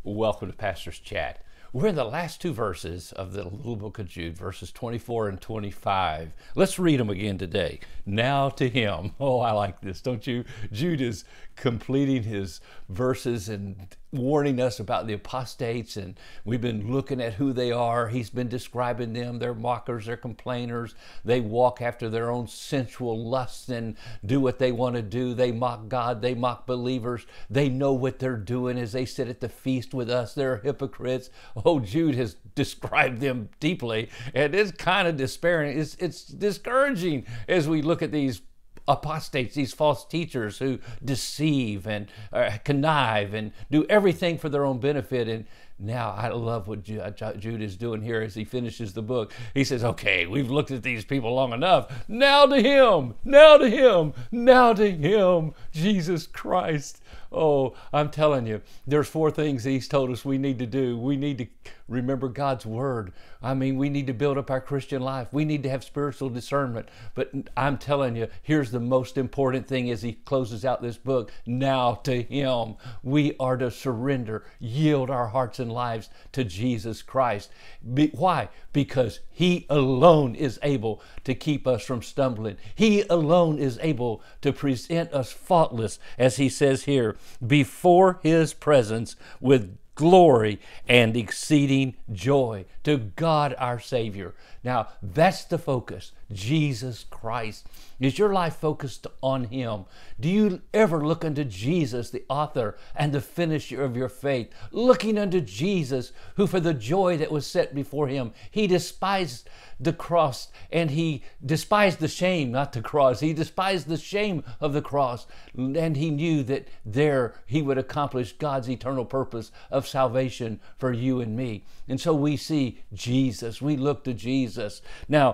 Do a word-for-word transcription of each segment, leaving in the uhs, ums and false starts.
Welcome to Pastor's Chat. We're in the last two verses of the little book of Jude, verses twenty-four and twenty-five. Let's read them again today. Now to him. Oh, I like this, don't you? Jude is completing his verses and warning us about the apostates, and we've been looking at who they are. He's been describing them. They're mockers, they're complainers. They walk after their own sensual lusts and do what they want to do. They mock God. They mock believers. They know what they're doing as they sit at the feast with us. They're hypocrites. Oh, Jude has described them deeply, and it's kind of despairing. It's, it's discouraging as we look at these apostates, these false teachers who deceive and uh, connive and do everything for their own benefit. And now I love what Jude is doing here as he finishes the book. He says, okay, we've looked at these people long enough. Now to him, now to him, now to him, Jesus Christ. Oh, I'm telling you, there's four things he's told us we need to do. We need to remember God's word. I mean, we need to build up our Christian life. We need to have spiritual discernment. But I'm telling you, here's the most important thing as he closes out this book. Now to him, we are to surrender, yield our hearts and lives to Jesus Christ. Be, why? Because he alone is able to keep us from stumbling. He alone is able to present us faultless, as he says here, before his presence with glory and exceeding joy. To God our Savior. Now that's the focus, Jesus Christ. Is your life focused on him? Do you ever look unto Jesus, the author and the finisher of your faith, looking unto Jesus, who for the joy that was set before him, he despised the cross, and he despised the shame, not the cross. He despised the shame of the cross, and he knew that there he would accomplish God's eternal purpose of salvation for you and me. And so we see Jesus. We look to Jesus. Now,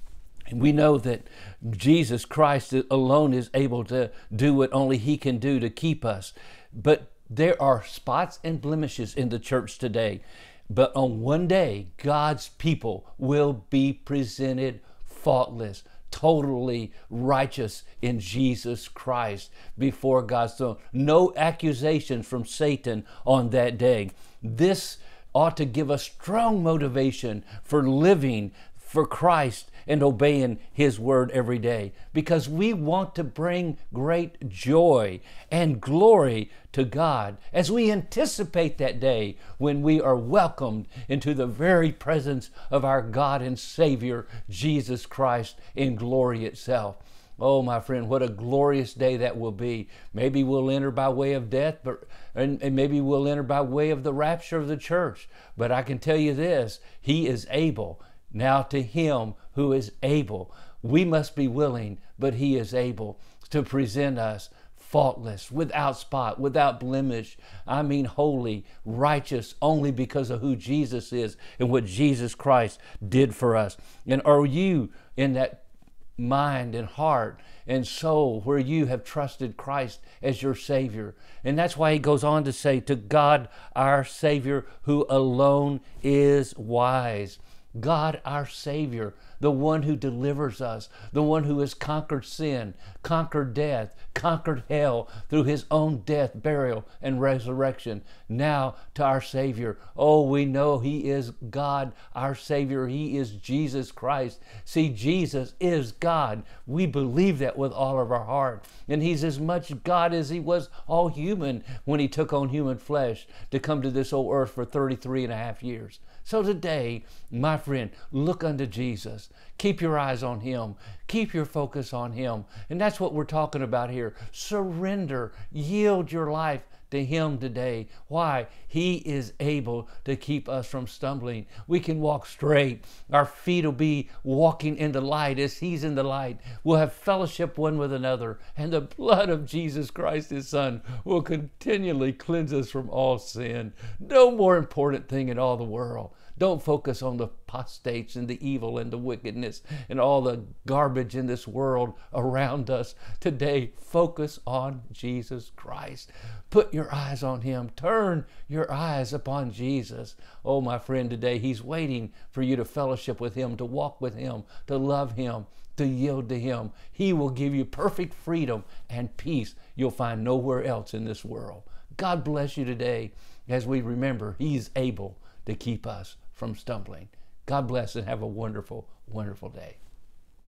we know that Jesus Christ alone is able to do what only he can do to keep us. But there are spots and blemishes in the church today. But on one day, God's people will be presented faultless, totally righteous in Jesus Christ before God's throne. No accusations from Satan on that day. This ought to give us strong motivation for living for Christ and obeying his word every day, because we want to bring great joy and glory to God as we anticipate that day when we are welcomed into the very presence of our God and Savior, Jesus Christ, in glory itself. Oh, my friend, what a glorious day that will be. Maybe we'll enter by way of death, but and, and maybe we'll enter by way of the rapture of the church. But I can tell you this, he is able. Now to him who is able. We must be willing, but he is able to present us faultless, without spot, without blemish. I mean holy, righteous, only because of who Jesus is and what Jesus Christ did for us. And are you in that mind and heart and soul where you have trusted Christ as your Savior? And that's why he goes on to say, to God our Savior, who alone is wise. God our Savior, the one who delivers us, the one who has conquered sin, conquered death, conquered hell through his own death, burial, and resurrection. Now to our Savior. Oh, we know he is God, our Savior. He is Jesus Christ. See, Jesus is God. We believe that with all of our heart. And he's as much God as he was all human when he took on human flesh to come to this old earth for thirty-three and a half years. So today, my friend, look unto Jesus. Keep your eyes on him. Keep your focus on him. And that's what we're talking about here. Surrender. Yield your life to him today. Why? He is able to keep us from stumbling. We can walk straight. Our feet will be walking in the light as he's in the light. We'll have fellowship one with another. And the blood of Jesus Christ, his Son, will continually cleanse us from all sin. No more important thing in all the world. Don't focus on the apostates and the evil and the wickedness and all the garbage in this world around us. Today, focus on Jesus Christ. Put your eyes on him. Turn your eyes upon Jesus. Oh, my friend, today he's waiting for you to fellowship with him, to walk with him, to love him, to yield to him. He will give you perfect freedom and peace you'll find nowhere else in this world. God bless you today. as we remember He's able to keep us from stumbling. God bless and have a wonderful, wonderful day.